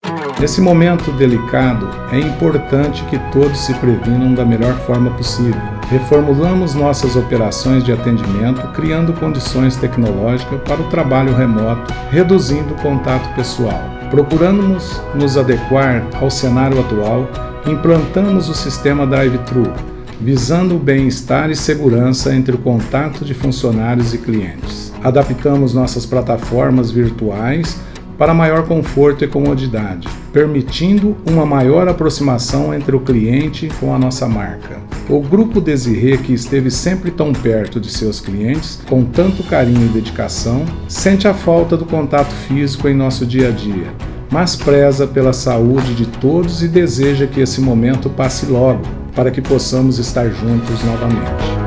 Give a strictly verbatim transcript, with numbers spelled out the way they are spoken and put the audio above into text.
Nesse momento delicado, é importante que todos se previnam da melhor forma possível. Reformulamos nossas operações de atendimento, criando condições tecnológicas para o trabalho remoto, reduzindo o contato pessoal. Procuramos nos adequar ao cenário atual, implantamos o sistema drive-thru, visando o bem-estar e segurança entre o contato de funcionários e clientes. Adaptamos nossas plataformas virtuais para maior conforto e comodidade, permitindo uma maior aproximação entre o cliente com a nossa marca. O Grupo Desirê, que esteve sempre tão perto de seus clientes, com tanto carinho e dedicação, sente a falta do contato físico em nosso dia a dia, mas preza pela saúde de todos e deseja que esse momento passe logo, para que possamos estar juntos novamente.